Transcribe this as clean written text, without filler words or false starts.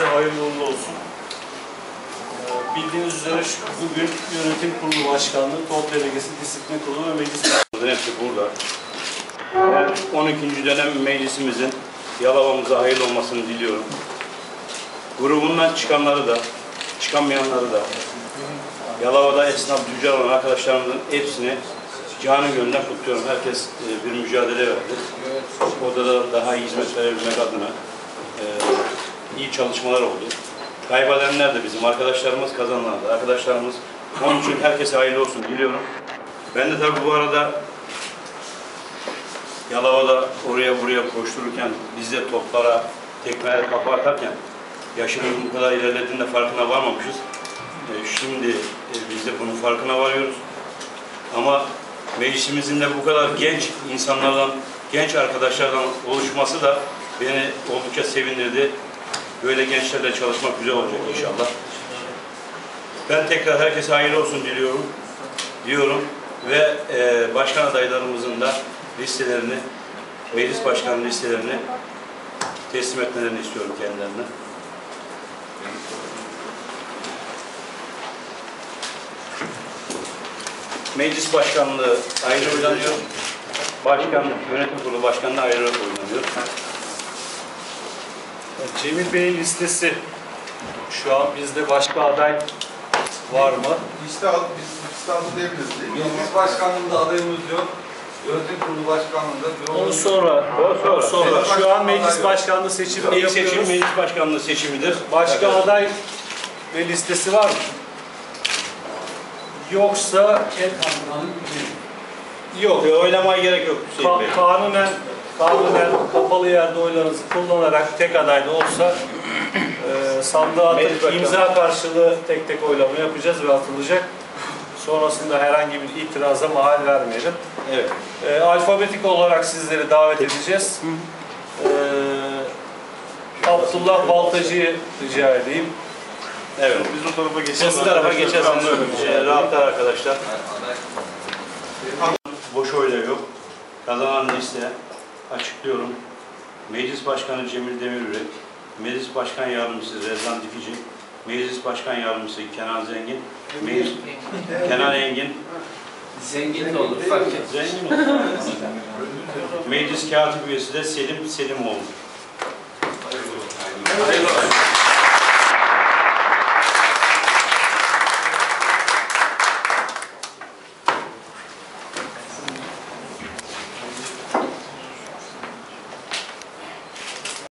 herkese hayırlı uğurlu olsun. Bildiğiniz üzere bugün Yönetim Kurulu Başkanlığı, Top Delegesi, Disiplin Kurulu ve Meclis Başkanlığı hepsi burada. Ben 12. dönem meclisimizin Yalova'mıza hayırlı olmasını diliyorum. Grubundan çıkanları da, çıkamayanları da, Yalova'da esnaf, tüccar olan arkadaşlarımızın hepsini canı gönülden kutluyorum. Herkes bir mücadele verdi. Orada da daha iyi hizmet verebilmek adına iyi çalışmalar oldu. Kaybedenler de bizim arkadaşlarımız, kazananlar da arkadaşlarımız. Onun için herkese hayırlı olsun diliyorum. Ben de tabii bu arada Yalova'da oraya buraya koştururken, biz de toplara, tekmelere kafa atarken yaşımızın bu kadar ilerlediğinde farkına varmamışız. Şimdi biz de bunun farkına varıyoruz. Ama meclisimizin de bu kadar genç insanlardan, genç arkadaşlardan oluşması da beni oldukça sevindirdi. Böyle gençlerle çalışmak güzel olacak inşallah. Ben tekrar herkese hayırlı olsun diyorum ve başkan adaylarımızın da listelerini, meclis başkanı listelerini teslim etmelerini istiyorum kendilerine. Meclis başkanlığı ayrı oynanıyor. Yönetim kurulu başkanlığı ayrı oynanıyor. Cemil Bey'in listesi şu an bizde başka aday var mı? Liste aldı diyebiliriz değil mi? Meclis başkanlığında adayımız yok. Yönetim kurulu başkanlığında. Onu sonra. Şu an meclis başkanlığı seçimini yapıyoruz. Meclis başkanlığı seçimidir. Başka aday ve listesi var mı? Yoksa yok. Oylamaya gerek yok. Kanunen kapalı yerde oylarınızı kullanarak tek aday da olsa sandığa atıp imza karşılığı tek tek oylama yapacağız ve atılacak. Sonrasında herhangi bir itiraza mahal vermeyelim. Evet. Alfabetik olarak sizleri davet edeceğiz. Abdullah Baltacı'yı rica edeyim. Evet. Biz o tarafa geçelim. Bu tarafa geçerseniz rahatlar arkadaşlar. Boş oyla yok. Kazanan liste açıklıyorum. Meclis Başkanı Cemil Demirürek, Meclis Başkan Yardımcısı Rezan Dikici, Meclis Başkan Yardımcısı Kenan Zengin, Kenan Engin. Zengin de olur, fark etmez. Zengin olur. Meclis Katip Üyesi de Selim Selimoğlu. Hayırlı olsun.